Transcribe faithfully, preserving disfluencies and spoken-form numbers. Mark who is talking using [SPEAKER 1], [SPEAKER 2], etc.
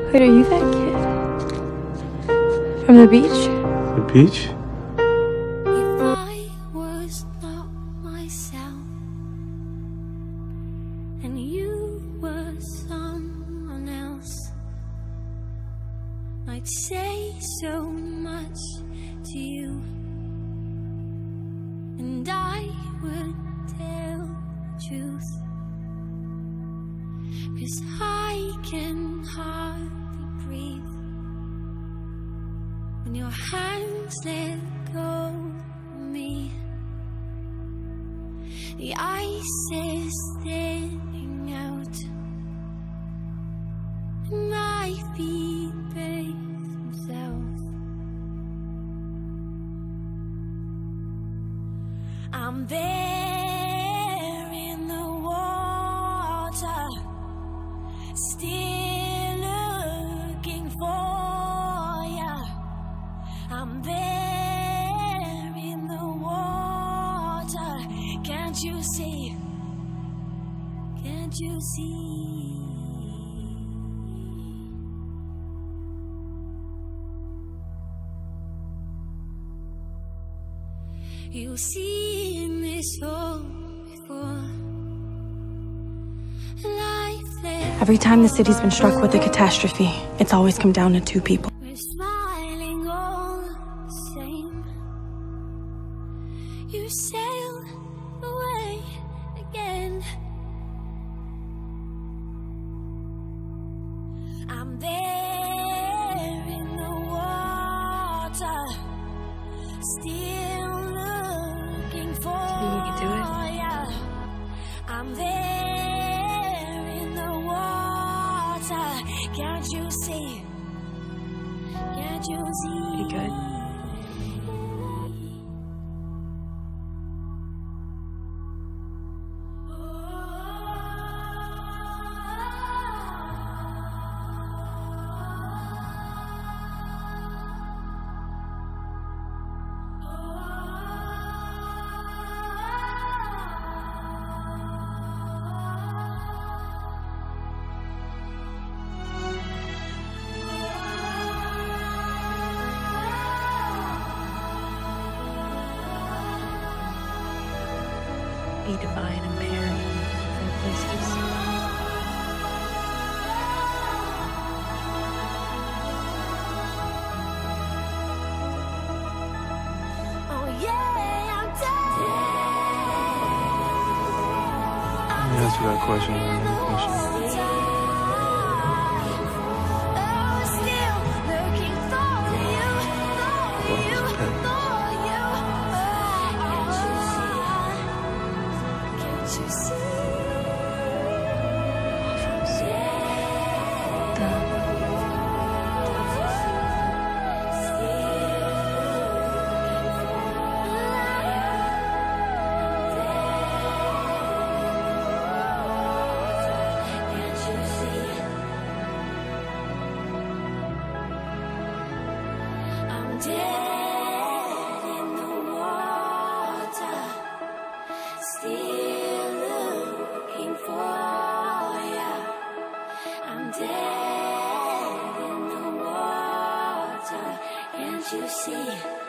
[SPEAKER 1] Wait, are you that kid? From the beach?
[SPEAKER 2] The beach?
[SPEAKER 3] If I was not myself and you were someone else, I'd say so much to you, and I would tell the truth, 'cause I can hardly breathe when your hands let go of me. The ice is thinning out, and my feet brace themselves. I'm there in the water, still looking for ya. I'm there in the water. Can't you see? Can't you see? You've seen this all before. Life there.
[SPEAKER 4] Every time the city's been struck with a catastrophe, it's always come down to two people.
[SPEAKER 3] We're smiling all the same. You sail away again. I'm there in the water, still looking for
[SPEAKER 1] You can do it.
[SPEAKER 3] ya. I'm there in the water. Can't you see? Can't you see?
[SPEAKER 1] You good? Be divine and pair in places.
[SPEAKER 3] Oh yeah, I'm dead.
[SPEAKER 2] Let me ask you that question. Another question.
[SPEAKER 3] Oh, still looking for you, for you, for you. Can't you see? Dead in the water, still looking for ya. I'm dead in the water, can't you see?